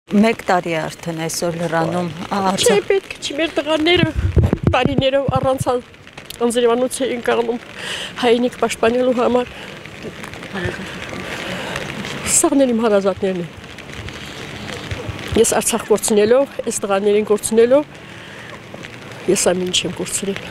Մեկ տարի է արդեն այսօր լրանում Չէ, պետք չի մեր տղաները տարիներով առանց անձրևանոց էին կաղնում հայրենիք պաշտպանելու համար։ Սաղն իմ հարազատներն են։ Ես Արցախ կորցնելով, այս տղաներին կորցնելով, ես ամեն ինչ եմ կորցրել։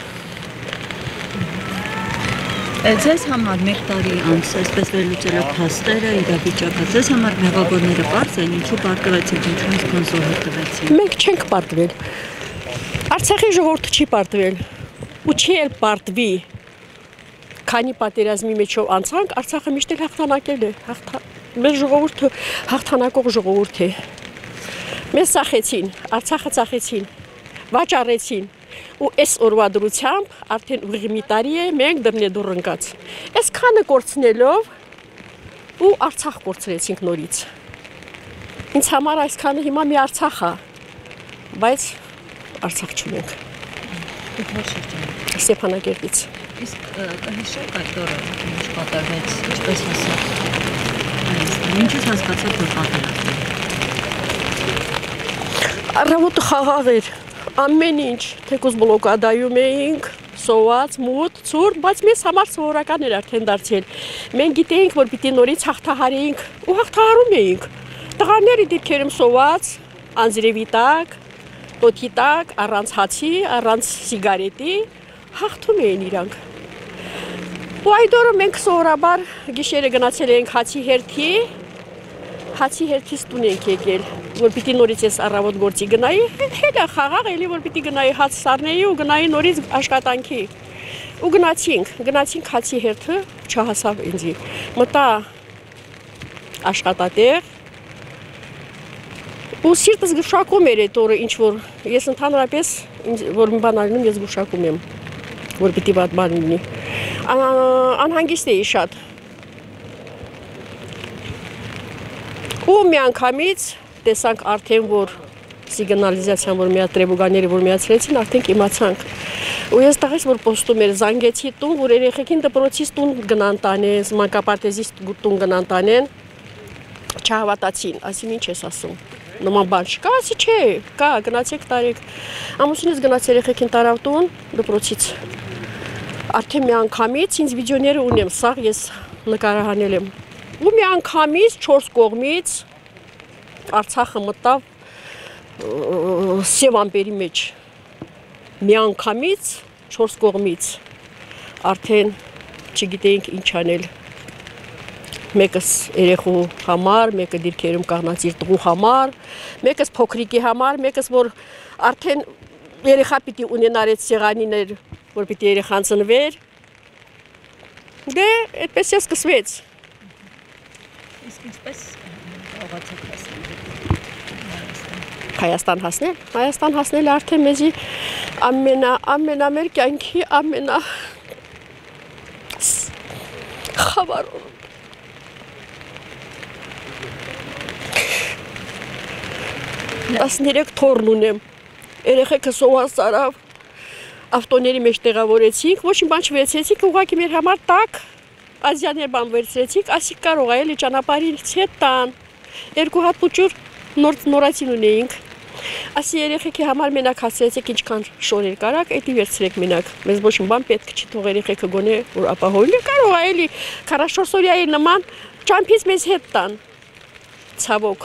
Ձեզ համար մեկ տարի անց այսպես վերլուծելով փաստերը, իրավիճակը, ձեզ համար մեղավորները պարզ են, ինչու պարտվեցին, ինչու այսքան զոհեր տվեցին։ Մենք չենք պարտվել։ Արցախի ժողովուրդը չի պարտվել, ու չի էլ պարտվի։ Քանի պատերազմի մեջով անցանք, Արցախը միշտ էլ հաղթանակել է։ Մեր ժողովուրդը հաղթանակող ժողովուրդ է։ Մեզ ծախեցին, Արցախը ծախեցին, վաճառեցին։ Ու այս օրվա դրությամբ արդեն ուղիղ մի տարի է մենք դռնեդուռ ընկած։ Այս քանը կորցնելով ու Արցախ կորցրեցինք նորից։ Ինձ համար այս քանը հիմա մի Արցախ է, բայց Արցախ չունենք։ Ստեփանակերտից։ Իսկ կհիշեք այդ օրը ինչ պատահեց, ինչպես հասավ Հայաստան, ինչու հասկացաք, որ պատերազմ է։ Առավոտը խաղաղ էր։ Ամեն ինչ, թեկուզ բլոկադայում էինք, սոված, մութ, ցուրտ, բայց մեզ համար սովորական էր արդեն դարձել։ Մենք գիտեինք, որ պիտի նորից հաղթահարեինք ու հաղթահարում էինք։ Տղաները դիրքերում սոված, անձրևի տակ, տոթի տակ, առանց հացի, առանց սիգարետի, հաղթում էին իրանք։ Ու այդ օրը մենք սովորաբար գիշերը գնացել էինք հացի հերթից տուն ենք եկել, որ պիտի նորից ես առավոտ գործի գնայի, հետը խաղաղ էլի, որ պիտի գնայի հաց սառնեի ու գնայի նորից աշխատանքի։ Ու գնացինք հացի հերթը, չհասավ ինձի։ Մտա աշխատատեղ, ու սիրտս գուշակում էր այդ օրը ինչ որ, ես ընդհանրապես, որ մի բան ալնում, ես գուշակում եմ, որ պիտի վատ բան լինի։ Անհանգիստ էի շատ։ Ու մի անգամից տեսանք արդեն, որ սիգնալիզացիան, որ միա տրեբուգաները, որ միացրեցին, արդեն իմացանք։ Ու ես տղես, որ պոստում էր, զանգեցի տուն, որ երեխեքին դպրոցից տուն գնան տանեն, մանկապարտեզից տուն գնան տանեն, չհավատացին, ասին ինչ ես ասում, նման բան չկա, ասի չէ, կա, գնացեք տարեք։ Ամուսինս գնաց երեխեքին տարավ տուն, դպրոցից։ Արդեն մի անգամից ինձ վիդեոները ունեմ, սաղ ես նկարահանել եմ։ Ու մի անգամից 4 կողմից Արցախը մտավ սև ամպերի մեջ։ Մի անգամից 4 կողմից արդեն չգիտեինք ինչ անել։ Մեկս երեխու համար, մեկը դիրքերում կաղնած իր տղու համար, մեկս փոքրիկի համար, մեկս որ արդեն երեխա պիտի ունենար այդ սեղանին էր, որ պիտի երեխան ծնվեր։ Դե այդպես է սկսվեց։ Իսկ ինչպես կարողացաք հասնել Հայաստան հասնել։ Հայաստան հասնել արդեն մեզի ամենամեր կյանքի խավար 13 թորն ունեմ։ Երեխեքը սոված ծարավ, ավտոների մեջ տեղավորեցինք, ոչ մի բան չվերցրեցինք, ուղղակի մեր համար տակ ազիաներ բան վերցրեցինք, ասիկ կարող է էլի ճանապարհից հետ տան։ 2 հատ փուճուր նորացին ունեինք։ Ասի երեխեքի համար մենակ հասցրեցեք ինչքան շորեր կարակ, էդի վերցրեք մենակ։ Մեզ ոչ մի բան պետք չի թող երեխեքը գոնե որ ապահովի։ Կարող է էլի 44 օրյայի նման ճամփից մեզ հետ տան։ Ցավոք։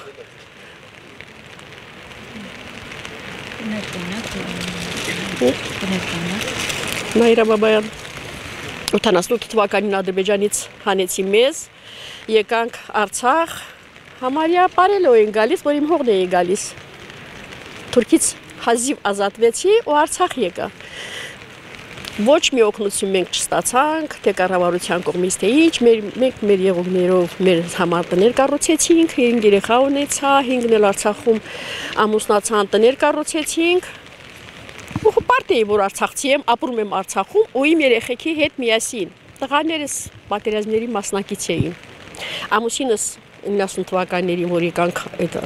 Նաիրա Բաբայան 88 թվականին Ադրբեջանից հանեցի մեզ, եկանք Արցախ, համարյա պարելով էին գալիս, որ իմ հողն էի գալիս։ Թուրքից հազիվ ազատվեցի ու Արցախ եկա։ Ոչ մի օգնություն մենք չստացանք, թե կառավարության կողմից թե ինչ, մենք մեր եղողներով մեր համար տներ կառուցեցինք, 5 երեխա ունեցա, 5-ն էլ Արցախում ամուսնացան, տներ կառուցեցինք։ Ու պարտ էի, որ արցախցի եմ, ապրում եմ Արցախում ու իմ երեխեքի հետ միասին։ Տղաներս պատերազմների մասնակից էին։ Ամուսինս 90 թվականներին, որ եկանք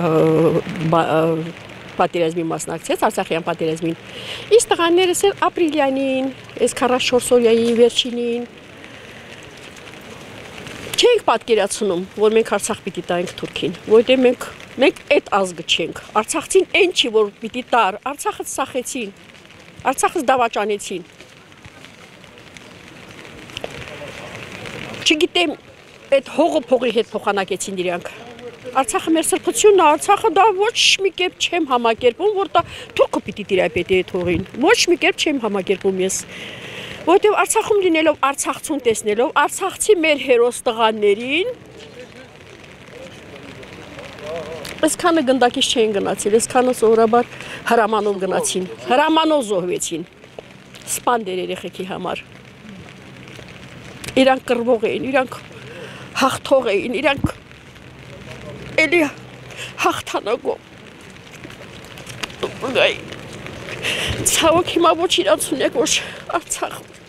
պատերազմի մասնակցեց, Արցախյան պատերազմին։ Իսկ տղաներս էլ ապրիլյանին, այս 44 օրյայի վերջինին չէինք պատկերացնում, որ մենք Արցախ պիտի տանք Թուրքին, որտեղ մենք Մենք այդ ազգը չենք։ Արցախցին այն չի, որ պիտի տար, Արցախը սախեցին, Արցախը դավաճանեցին։ Չգիտեմ, այդ հողը փողի հետ փոխանակեցին իրենք։ Արցախը մեր սրբությունն է, Արցախը դա ոչ մի կերպ չեմ համակերպում, որ դա թուրքը պիտի տիրապետի այդ հողին։ Ոչ մի կերպ չեմ համակերպում ես։ Որտեւ Արցախում լինելով, Արցախցուն տեսնելով, Արցախցի մեր հերոս տղաներին Այսքանը գնդակից չէին գնացել, այսքանը սովորաբար հրամանով գնացին, հրամանով զոհվեցին, սպանդեր երեխեքի համար։ Իրանք կռվող էին, իրանք հաղթող էին, իրանք էլի հաղթանակով։ Ցավոք հիմա ոչ իրաց ունեք, ոչ Արցախ